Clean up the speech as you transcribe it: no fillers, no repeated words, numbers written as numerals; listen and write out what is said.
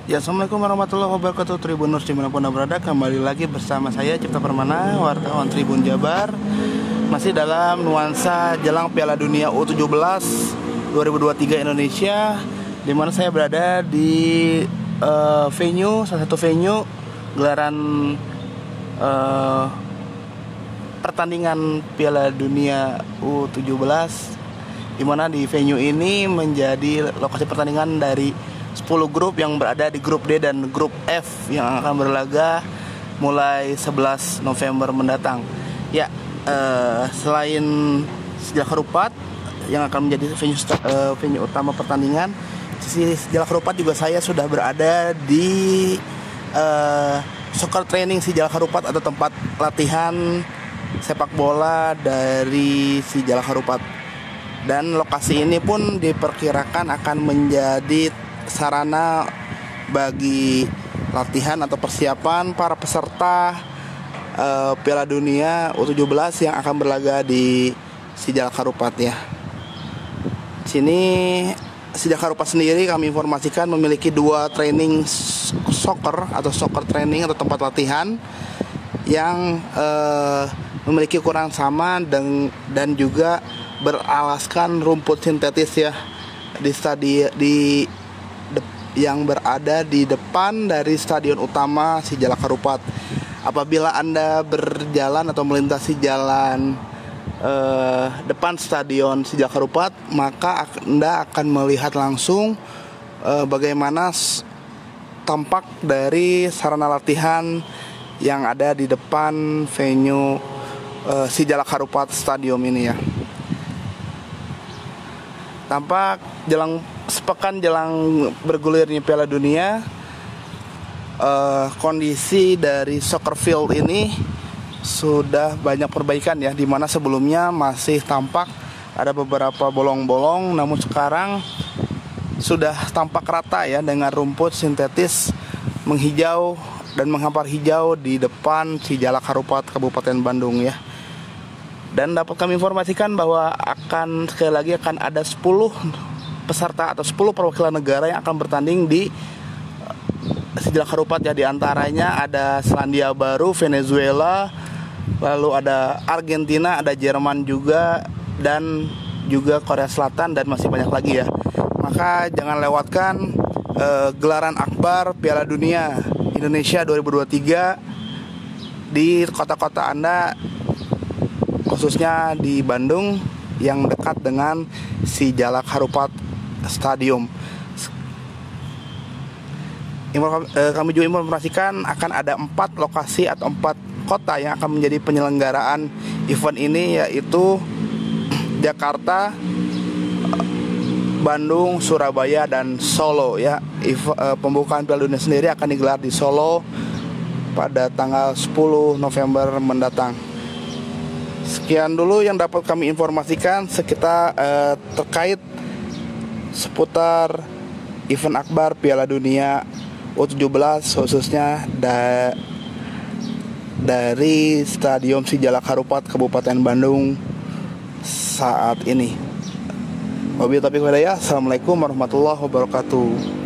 Ya, assalamualaikum warahmatullahi wabarakatuh. Tribuners dimanapun anda berada, kembali lagi bersama saya Cipta Permana, wartawan Tribun Jabar. Masih dalam nuansa jelang Piala Dunia U17 2023 Indonesia, di mana saya berada di salah satu venue gelaran pertandingan Piala Dunia U17, di mana di venue ini menjadi lokasi pertandingan dari 10 grup yang berada di grup D dan grup F yang akan berlaga mulai 11 November mendatang. Ya, selain Sejalak Harupat yang akan menjadi venue utama pertandingan, di Sejalak Harupat juga saya sudah berada di soccer training Sejalak Harupat atau tempat latihan sepak bola dari Sejalak Harupat. Dan lokasi ini pun diperkirakan akan menjadi sarana bagi latihan atau persiapan para peserta Piala Dunia U17 yang akan berlaga di Sejalak Harupat ya. Sini Sejalak Harupat sendiri kami informasikan memiliki 2 training soccer atau soccer training atau tempat latihan yang memiliki ukuran sama dan juga beralaskan rumput sintetis ya yang berada di depan dari stadion utama Sejalak Harupat. Apabila Anda berjalan atau melintasi jalan depan stadion Sejalak Harupat, maka Anda akan melihat langsung bagaimana tampak dari sarana latihan yang ada di depan venue Sejalak Harupat Stadium ini ya. Tampak sepekan jelang bergulirnya Piala Dunia, kondisi dari soccer field ini sudah banyak perbaikan ya, dimana sebelumnya masih tampak ada beberapa bolong-bolong, namun sekarang sudah tampak rata ya dengan rumput sintetis menghijau dan menghampar hijau di depan Sejalak Harupat Kabupaten Bandung ya. Dan dapat kami informasikan bahwa sekali lagi akan ada 10 peserta atau 10 perwakilan negara yang akan bertanding di Sejalak Harupat ya. Di antaranya ada Selandia Baru, Venezuela, lalu ada Argentina, ada Jerman juga, dan juga Korea Selatan, dan masih banyak lagi ya. Maka jangan lewatkan gelaran akbar Piala Dunia Indonesia 2023 di kota-kota Anda, khususnya di Bandung yang dekat dengan Sejalak Harupat Stadium. Kami juga informasikan akan ada 4 lokasi atau 4 kota yang akan menjadi penyelenggaraan event ini, yaitu Jakarta, Bandung, Surabaya, dan Solo ya. Pembukaan Piala Dunia sendiri akan digelar di Solo pada tanggal 10 November mendatang. Sekian dulu yang dapat kami informasikan terkait seputar event akbar Piala Dunia U17 khususnya dari Stadion Sejalak Harupat Kabupaten Bandung saat ini. Wabillahi taufiq wal hidayah. Assalamualaikum warahmatullahi wabarakatuh.